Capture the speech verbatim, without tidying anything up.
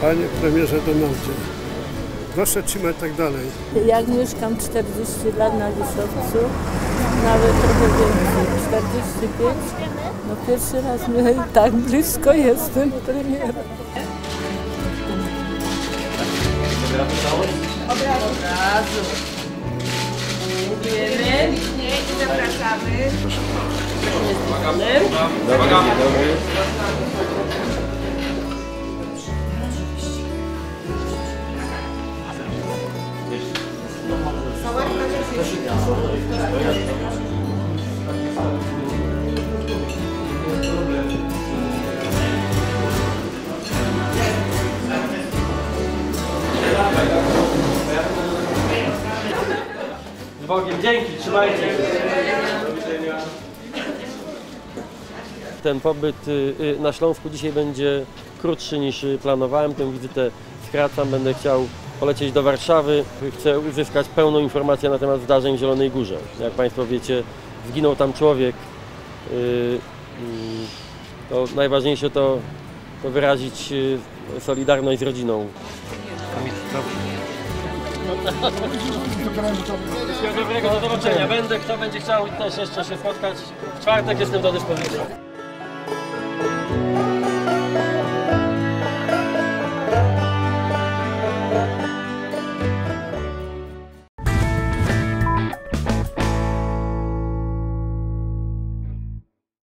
Panie premierze Donaldzie, proszę trzymać tak dalej. Jak mieszkam czterdzieści lat na Lisowcu, nawet trochę więcej, czterdzieści pięć, no pierwszy raz my tak blisko jestem premiera. Od razu. Dziękujemy. I zapraszamy. Uwaga. Z Bogiem, dzięki, trzymajcie się. Ten pobyt na Śląsku dzisiaj będzie krótszy niż planowałem. Tę wizytę skracam, będę chciał polecieć do Warszawy. Chcę uzyskać pełną informację na temat zdarzeń w Zielonej Górze. Jak Państwo wiecie, zginął tam człowiek. To najważniejsze to, to wyrazić solidarność z rodziną. Wszystkiego dobrego, do zobaczenia. Będę, kto będzie chciał też jeszcze się spotkać. W czwartek jestem do dyspozycji.